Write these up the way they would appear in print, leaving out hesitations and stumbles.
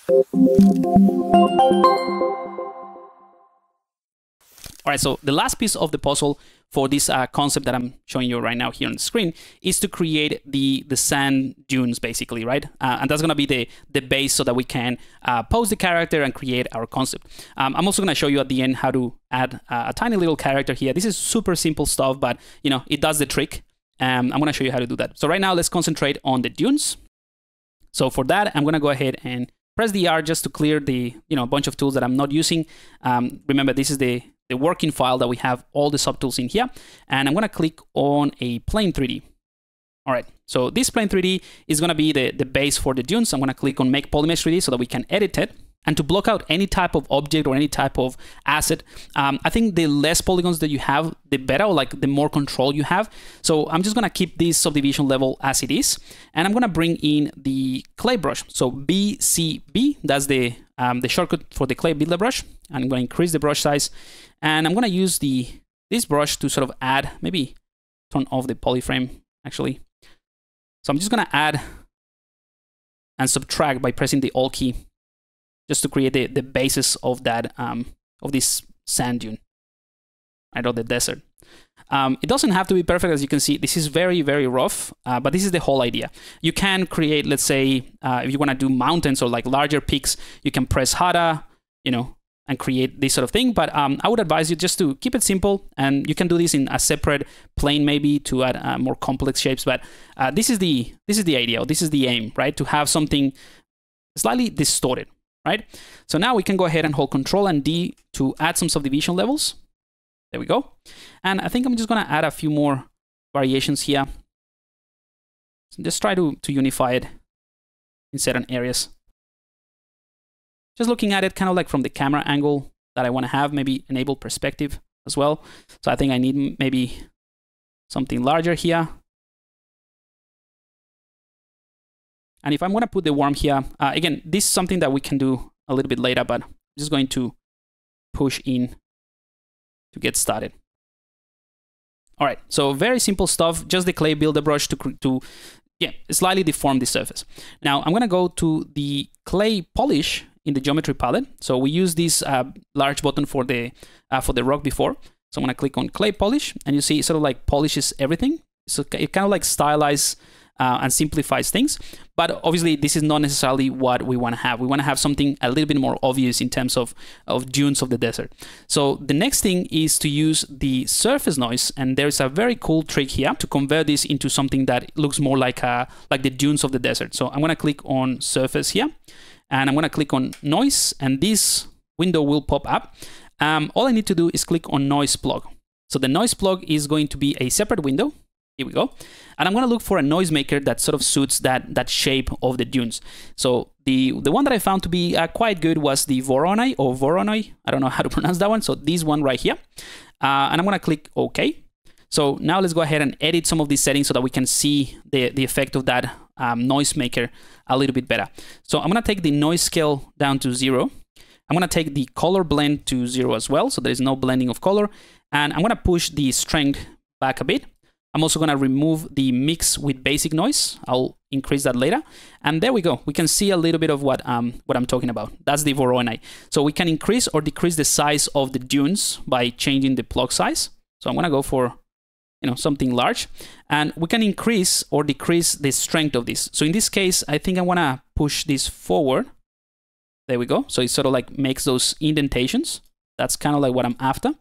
All right, so the last piece of the puzzle for this concept that I'm showing you right now here on the screen is to create the sand dunes, basically, right? And that's going to be the base so that we can pose the character and create our concept. I'm also going to show you at the end how to add a tiny little character here. This is super simple stuff, but you know, it does the trick. I'm going to show you how to do that. So right now, let's concentrate on the dunes. So for that, I'm going to go ahead and press the R just to clear the, you know, a bunch of tools that I'm not using. Remember, this is the working file that we have all the subtools in here. And I'm going to click on a plane 3D. All right, so this plane 3D is going to be the base for the dunes. I'm going to click on Make Polymesh 3D so that we can edit it. And to block out any type of object or any type of asset, I think the less polygons that you have, the better, or like the more control you have. So I'm just going to keep this subdivision level as it is. And I'm going to bring in the clay brush. So BCB, that's the shortcut for the clay builder brush. And I'm going to increase the brush size. And I'm going to use this brush to sort of add, maybe turn off the polyframe, actually. So I'm just going to add and subtract by pressing the Alt key, just to create the basis of that of this sand dune, right, or the desert. It doesn't have to be perfect, as you can see. This is very, very rough, but this is the whole idea. You can create, let's say, if you want to do mountains or like larger peaks, you can press harder, you know, and create this sort of thing. But I would advise you just to keep it simple, and you can do this in a separate plane maybe to add more complex shapes. But this is the idea, or this is the aim, right? To have something slightly distorted. Right? So now we can go ahead and hold Control and D to add some subdivision levels. There we go. And I think I'm just going to add a few more variations here. So just try to unify it in certain areas. Just looking at it kind of like from the camera angle that I want to have, maybe enable perspective as well. So I think I need maybe something larger here. And if I'm going to put the worm here, again, this is something that we can do a little bit later, but I'm just going to push in to get started. All right, so very simple stuff, just the clay builder brush to slightly deform the surface. Now I'm going to go to the clay polish in the geometry palette. So we used this large button for the rock before. So I'm going to click on clay polish, and you see it sort of like polishes everything. So it kind of like stylizes and simplifies things. But obviously, this is not necessarily what we want to have. We want to have something a little bit more obvious in terms of dunes of the desert. So the next thing is to use the surface noise. And there's a very cool trick here to convert this into something that looks more like the dunes of the desert. So I'm going to click on surface here, and I'm going to click on noise, and this window will pop up. All I need to do is click on noise plug. So the noise plug is going to be a separate window. Here we go. And I'm going to look for a noisemaker that sort of suits that shape of the dunes. So the one that I found to be quite good was the Voronoi or Voronoi. I don't know how to pronounce that one. So this one right here. And I'm going to click OK. So now let's go ahead and edit some of these settings so that we can see the effect of that noisemaker a little bit better. So I'm going to take the noise scale down to 0. I'm going to take the color blend to 0 as well. So there's no blending of color. And I'm going to push the strength back a bit. I'm also going to remove the mix with basic noise. I'll increase that later. And there we go. We can see a little bit of what I'm talking about. That's the Voronoi. So we can increase or decrease the size of the dunes by changing the plug size. So I'm going to go for something large. And we can increase or decrease the strength of this. So in this case, I think I want to push this forward. There we go. So it sort of like makes those indentations. That's kind of like what I'm after.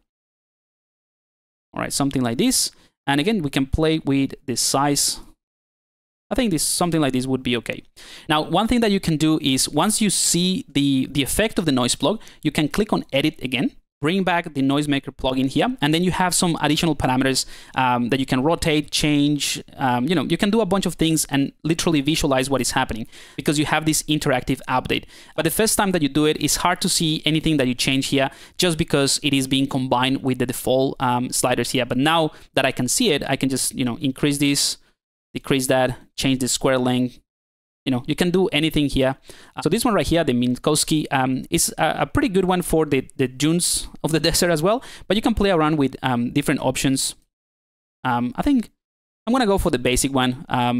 All right, something like this. And again, we can play with the size. I think something like this would be okay. Now, one thing that you can do is once you see the effect of the noise plug, you can click on Edit again, bring back the noisemaker plugin here, and then you have some additional parameters that you can rotate, change. You can do a bunch of things and literally visualize what is happening because you have this interactive update. But the first time that you do it, it's hard to see anything that you change here just because it is being combined with the default sliders here. But now that I can see it, I can just increase this, decrease that, change the square length. You can do anything here. So this one right here, the Minkowski, is a pretty good one for the dunes of the desert as well. But you can play around with different options. I think I'm going to go for the basic one.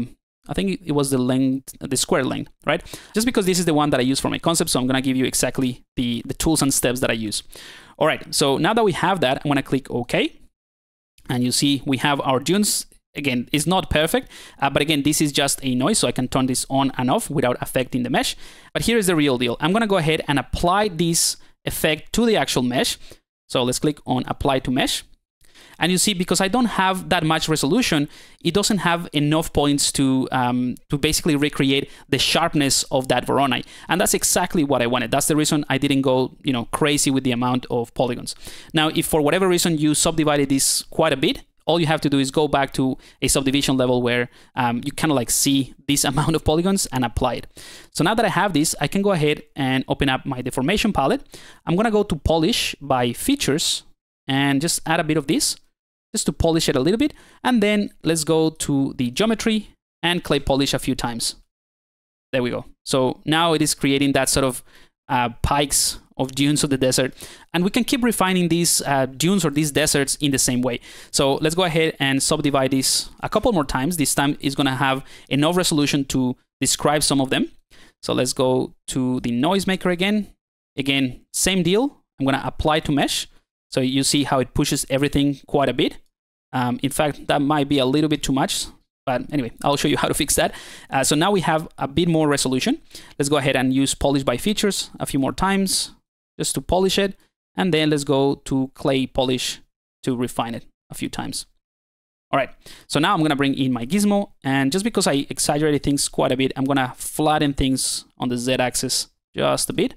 I think it was the length, the square length, right? Just because this is the one that I use for my concept, so I'm gonna give you exactly the tools and steps that I use. All right, so now that we have that, I'm gonna click OK. And you see we have our dunes. Again, it's not perfect, but again, this is just a noise, so I can turn this on and off without affecting the mesh. But here is the real deal. I'm gonna go ahead and apply this effect to the actual mesh. So let's click on Apply to Mesh. And you see, because I don't have that much resolution, it doesn't have enough points to basically recreate the sharpness of that Voronoi. And that's exactly what I wanted. That's the reason I didn't go, you know, crazy with the amount of polygons. Now, if for whatever reason you subdivided this quite a bit, all you have to do is go back to a subdivision level where you kind of like see this amount of polygons and apply it. So now that I have this, I can go ahead and open up my deformation palette. I'm gonna go to Polish by Features and just add a bit of this, just to polish it a little bit. And then let's go to the geometry and clay polish a few times. There we go. So now it is creating that sort of pikes of dunes of the desert. And we can keep refining these dunes or these deserts in the same way. So let's go ahead and subdivide this a couple more times. This time is gonna have enough resolution to describe some of them. So let's go to the noisemaker again. Again, same deal. I'm gonna apply to mesh. So you see how it pushes everything quite a bit. In fact, that might be a little bit too much, but anyway, I'll show you how to fix that. So now we have a bit more resolution. Let's go ahead and use Polish by Features a few more times just to polish it. And then let's go to Clay Polish to refine it a few times. All right, so now I'm gonna bring in my gizmo, and just because I exaggerated things quite a bit, I'm gonna flatten things on the Z-axis just a bit.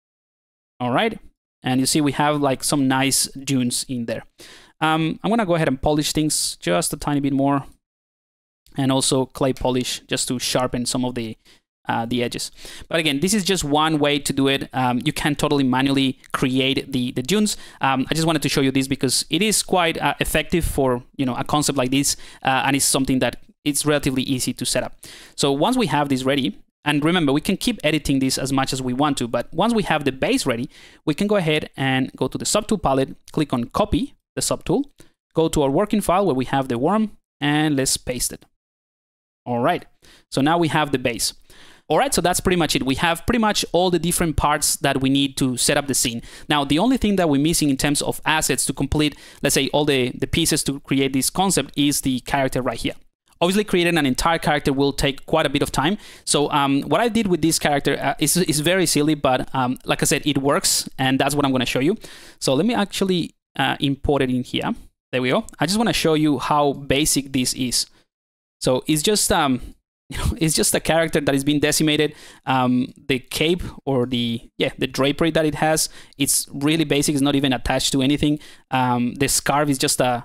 All right. And you see we have like some nice dunes in there. I'm gonna go ahead and polish things just a tiny bit more, and also clay polish just to sharpen some of the edges. But again, this is just one way to do it. You can totally manually create the dunes. I just wanted to show you this because it is quite effective for, you know, a concept like this, and it's something that it's relatively easy to set up. So once we have this ready, and remember, we can keep editing this as much as we want to, but once we have the base ready, we can go ahead and go to the subtool palette, click on Copy the subtool, go to our working file where we have the worm, and let's paste it. All right, so now we have the base. All right, so that's pretty much it. We have pretty much all the different parts that we need to set up the scene. Now, the only thing that we're missing in terms of assets to complete, let's say, all the pieces to create this concept is the character right here. Obviously, creating an entire character will take quite a bit of time. So what I did with this character is very silly, but like I said, it works, and that's what I'm going to show you. So let me actually import it in here. There we go. I just want to show you how basic this is. So it's just you know, it's just a character that is being decimated. The cape or the drapery that it has, it's really basic. It's not even attached to anything. The scarf is just a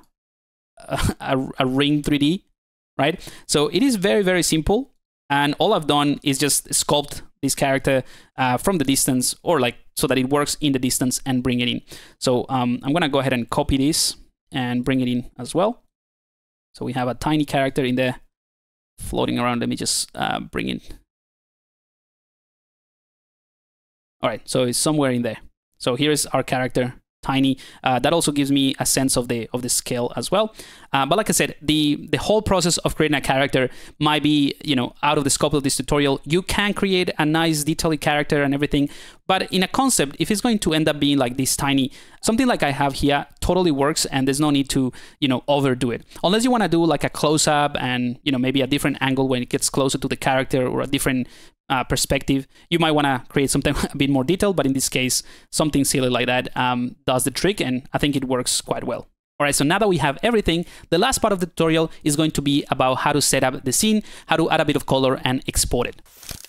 ring 3D. Right? So it is very, very simple. And all I've done is just sculpt this character from the distance, or like so that it works in the distance, and bring it in. So I'm going to go ahead and copy this and bring it in as well. So we have a tiny character in there floating around. Let me just bring it. All right, so it's somewhere in there. So here's our character. Tiny. That also gives me a sense of the scale as well. But like I said, the whole process of creating a character might be, you know, out of the scope of this tutorial. You can create a nice detailed character and everything, but in a concept, if it's going to end up being like this tiny, something like I have here totally works, and there's no need to, you know, overdo it. Unless you want to do like a close-up and, you know, maybe a different angle when it gets closer to the character, or a different perspective, you might want to create something a bit more detailed, but in this case, something silly like that does the trick, and I think it works quite well. All right, so now that we have everything, the last part of the tutorial is going to be about how to set up the scene, how to add a bit of color and export it.